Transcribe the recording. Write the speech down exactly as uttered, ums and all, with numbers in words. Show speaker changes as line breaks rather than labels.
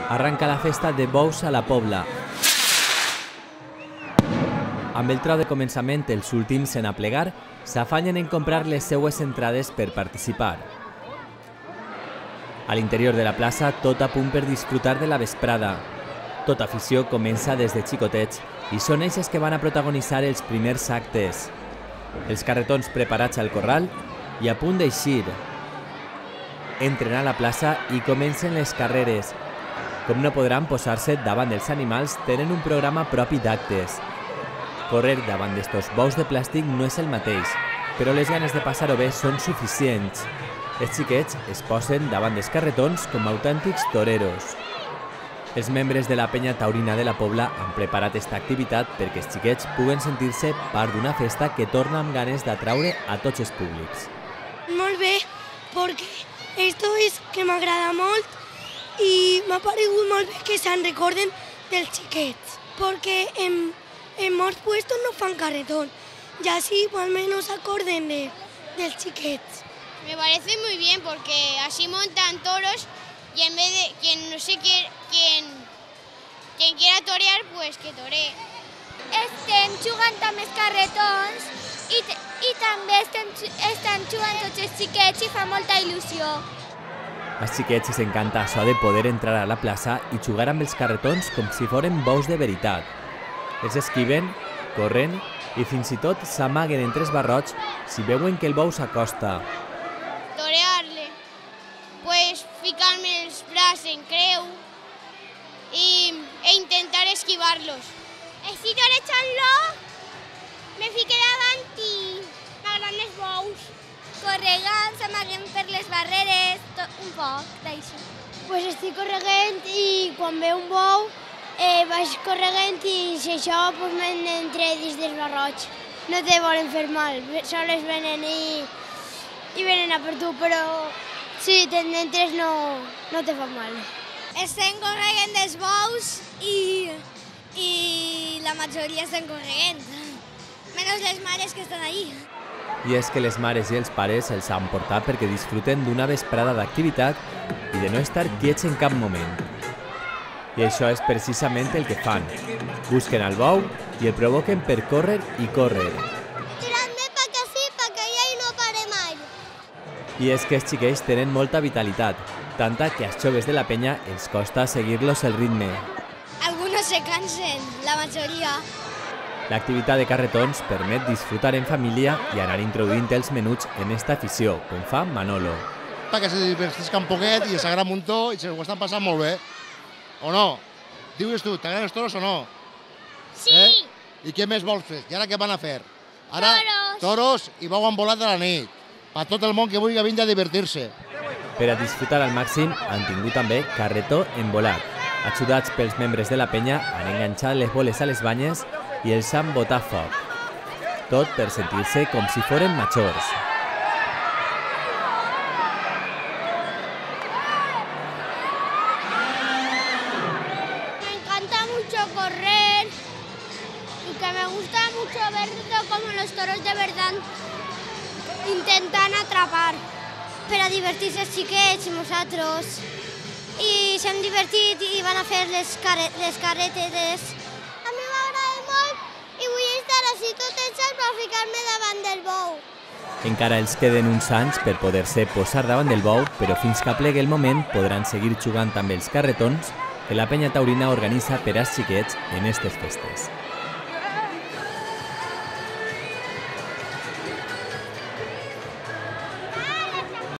Arranca la festa de bous a la Pobla. Amb el tro de començament, els últims en aplegar s'afanyen en comprar les seues entrades per participar. A l'interior de la plaça, tot a punt per disfrutar de la vesprada. Tota afició comença des de xicotets i són eixes que van a protagonitzar els primers actes. Els carretons preparats al corral i a punt d'eixir. Entren a la plaça i comencen les carreres. Com no podran posar-se davant dels animals, tenen un programa propi d'actes. Correr davant d'estos bous de plàstic no és el mateix, però les ganes de passar-ho bé són suficients. Els xiquets es posen davant dels carretons com autèntics toreros. Els membres de la penya taurina de la Pobla han preparat esta activitat perquè els xiquets puguen sentir-se part d'una festa que torna amb ganes d'atraure a tots els públics.
Molt bé, perquè esto és que m'agrada molt i m'ha paregut molt bé que se'n recorden dels xiquets, perquè en, en molts puestos no fan carretón, y así al menos se acorden de, dels xiquets.
Me parece muy bien porque así montan toros y en vez de quien no sé quien, quien, quien quiera torear, pues que toree.
Estem jugant amb els carretons i, i també estem, estan jugant tots els xiquets i fa molta il·lusió.
Als xiquets els encanta això de poder entrar a la plaça i jugar amb els carretons com si foren bous de veritat. Els esquiven, corren i fins i tot s'amaguen entre els barrots si veuen que el bou s'acosta.
Torearle, pues ficarme els braços en creu i, e intentar esquivarlos.
Així torejant-lo, me fique davant i m'agraden els bous. Corregant, s'amaguem per les barreres, tot, un poc d'això.
Pues estic corregant i quan veu un bou eh, vaig corregant i si això pues, m'entre dins dels barrots. No te volen fer mal, sols venen i, i venen a per tu, però si t'entres no, no te fan mal.
Estem corregant dels bous i, i la majoria estan corregant, menys les mares que estan allí.
I és que les mares i els pares els han portat perquè disfruten d'una vesprada d'activitat i de no estar quiets en cap moment. I això és precisament el que fan. Busquen el bou i el provoquen per córrer i córrer.
Tirant-me perquè sí, perquè ja no pare mai.
I és que els xiquets tenen molta vitalitat, tanta que als joves de la penya els costa seguir-los el ritme.
Algunos se cansen, la majoria.
L'activitat de carretons permet disfrutar en família i anar introduint els menuts en esta afició, com fa Manolo.
Perquè se divertisca un poquet i s'agrada un muntó i se ho estan passant molt bé. O no? Digues tu, t'agraden els toros o no?
Sí!
Eh? I què més vols fer? I ara què van a fer? Ara,
toros!
Toros i bou envolat de la nit. Per tot el món que vulgui vindre a divertir-se.
Per a disfrutar al màxim han tingut també carretó envolat. Ajudats pels membres de la penya han enganxat les boles a les banyes i els han botat foc. Tot per sentir-se com si foren majors.
Me encanta mucho correr y que me gusta mucho verlo como los toros de verdad intentan atrapar. Per a divertir-se els xiquets i nosaltres. I s'hem divertit i van a fer les, carre les carreteres. A mi m'agrada molt i vull estar així tot hecha per ficar-me davant del bou.
Encara els queden uns anys per poder-se posar davant del bou, però fins que aplegui el moment podran seguir jugant amb els carretons que la penya taurina organitza per als xiquets en aquestes festes.